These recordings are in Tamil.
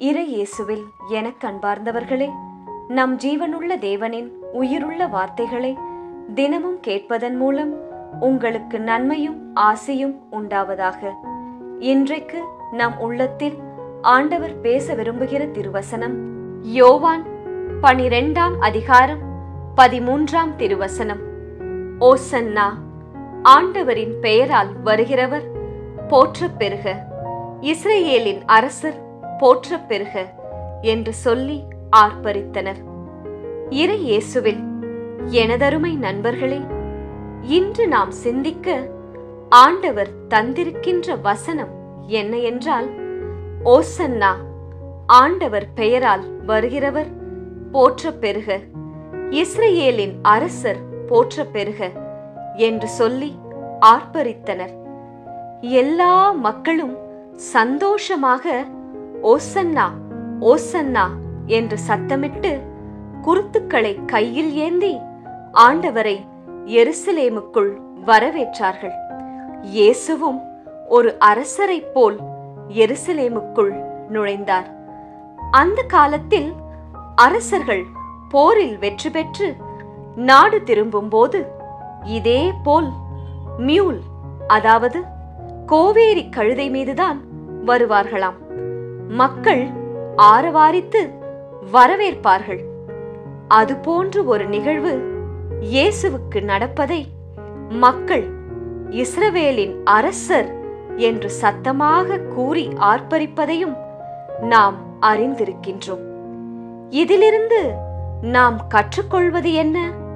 இறை இயேசுவில் எனக் அன்பார்ந்தவர்களே, நம் ஜீவனுள்ள தேவனின் உயிருள்ள வார்த்தைகளை தினமும் கேட்பதன் மூலம் உங்களுக்கு நன்மையும் ஆசையும் உண்டாவதாக. இன்றைக்கு நம் உள்ளத்தில் ஆண்டவர் பேச விரும்புகிற திருவசனம் யோவான் 12ஆம் அதிகாரம் 13ஆம் திருவசனம். ஓசன்னா, ஆண்டவரின் பெயரால் வருகிறவர் போற்றப் பெறுக, இஸ்ரேலின் அரசர் போற்றப் பெறுக என்று சொல்லி ஆர்ப்பரித்தனர். இறை இயேசுவில் எனதருமை நண்பர்களே, இன்று நாம் சிந்திக்க ஆண்டவர் தந்திருக்கின்ற வசனம் என்ன என்றால், ஓசன்னா, ஆண்டவர் பெயரால் வருகிறவர் போற்றப் பெறுக, இஸ்ரேலின் அரசர் போற்றப் பெறுக என்று சொல்லி ஆர்ப்பரித்தனர். எல்லா மக்களும் சந்தோஷமாக ஓசன்னா ஓசன்னா என்று சத்தமிட்டு குருத்துக்களை கையில் ஏந்தி ஆண்டவரை எருசலேமுக்குள் வரவேற்றார்கள். இயேசுவும் ஒரு அரசரைப் போல் எருசலேமுக்குள் நுழைந்தார். அந்த காலத்தில் அரசர்கள் போரில் வெற்றி பெற்று நாடு திரும்பும் போது இதே போல் மியூல், அதாவது கோவேரி கழுதை மீதுதான் வருவார்களாம். மக்கள் ஆரவாரித்து வரவேற்பார்கள். அதுபோன்று ஒரு நிகழ்வு இயேசுவுக்கு நடப்பதை மக்கள் இஸ்ரவேலின் அரசர் என்று சத்தமாக கூறி ஆர்ப்பரிப்பதையும் நாம் அறிந்திருக்கின்றோம். இதிலிருந்து நாம் கற்றுக்கொள்வது என்ன?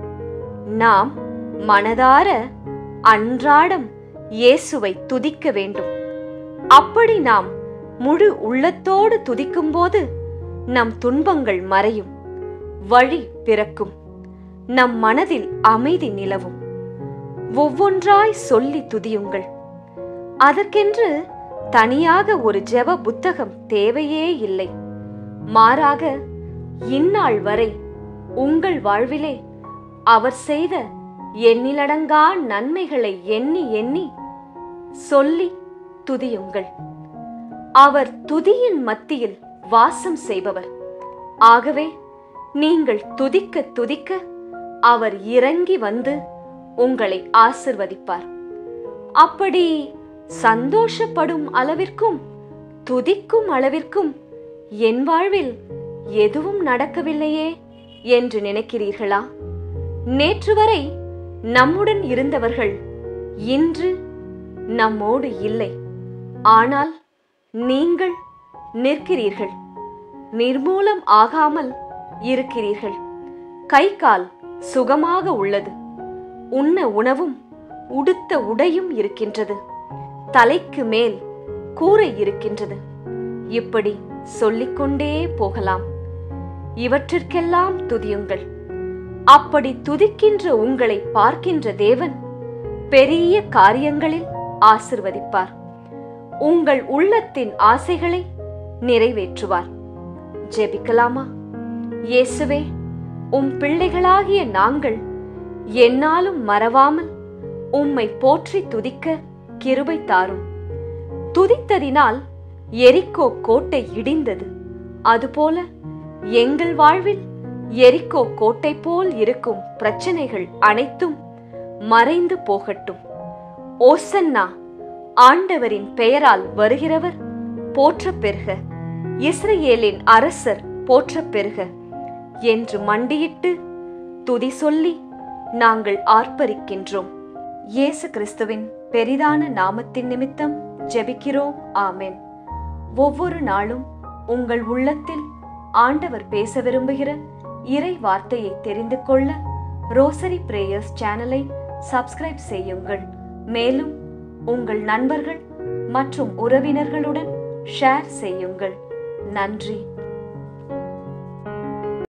நாம் மனதார அன்றாடம் இயேசுவை துதிக்க வேண்டும். அப்படி நாம் முழு உள்ளத்தோடு துதிக்கும்போது நம் துன்பங்கள் மறையும், வழி பிறக்கும், நம் மனதில் அமைதி நிலவும். ஒவ்வொன்றாய் சொல்லி துதியுங்கள். அதற்கென்று தனியாக ஒரு ஜெப புத்தகம் தேவையே இல்லை. மாறாக இந்நாள் வரை உங்கள் வாழ்விலே அவர் செய்த எண்ணிலடங்கா நன்மைகளை எண்ணி எண்ணி சொல்லி துதியுங்கள். அவர் துதியின் மத்தியில் வாசம் செய்பவர். ஆகவே நீங்கள் துதிக்க துதிக்க அவர் இறங்கி வந்து உங்களை ஆசிர்வதிப்பார். அப்படி சந்தோஷப்படும் அளவிற்கும் துதிக்கும் அளவிற்கும் என் வாழ்வில் எதுவும் நடக்கவில்லையே என்று நினைக்கிறீர்களா? நேற்று வரை நம்முடன் இருந்தவர்கள் இன்று நம்மோடு இல்லை. ஆனால் நீங்கள் நிற்கிறீர்கள், நிர்மூலம் ஆகாமல் இருக்கிறீர்கள். கை கால் சுகமாக உள்ளது. உண்ண உணவும் உடுத்த உடையும் இருக்கின்றது. தலைக்கு மேல் கூரை இருக்கின்றது. இப்படி சொல்லிக்கொண்டே போகலாம். இவற்றிற்கெல்லாம் துதியுங்கள். அப்படி துதிக்கின்ற உங்களை பார்க்கின்ற தேவன் பெரிய காரியங்களில் ஆசிர்வதிப்பார். உங்கள் உள்ளத்தின் ஆசைகளை நிறைவேற்றுவார். ஜெபிக்கலாமா? இயேசுவே, உம் பிள்ளைகளாகிய நாங்கள் என்னாலும் மறவாமல் உம்மை போற்றி துதிக்க கிருபை தாரும். துதித்ததினால் எரிக்கோ கோட்டை இடிந்தது. அதுபோல எங்கள் வாழ்வில் எரிக்கோ கோட்டை போல் இருக்கும் பிரச்சனைகள் அனைத்தும் மறைந்து போகட்டும். ஓசன்னா, ஆண்டவரின் பெயரால் வருகிறவர் போற்றப் பெறுக, இஸ்ரேலின் அரசர் போற்றப் பெறுக என்று மண்டியிட்டு துதி சொல்லி நாங்கள் ஆர்ப்பரிக்கின்றோம். இயேசு கிறிஸ்துவின் பெரிதான நாமத்தின் நிமித்தம் ஜெபிக்கிறோம். ஆமென். ஒவ்வொரு நாளும் உங்கள் உள்ளத்தில் ஆண்டவர் பேச விரும்புகிற இறை வார்த்தையை தெரிந்து கொள்ள ரோசரி பிரேயர்ஸ் சேனலை சப்ஸ்கிரைப் செய்யுங்கள். மேலும் உங்கள் நண்பர்கள் மற்றும் உறவினர்களுடன் ஷேர் செய்யுங்கள். நன்றி.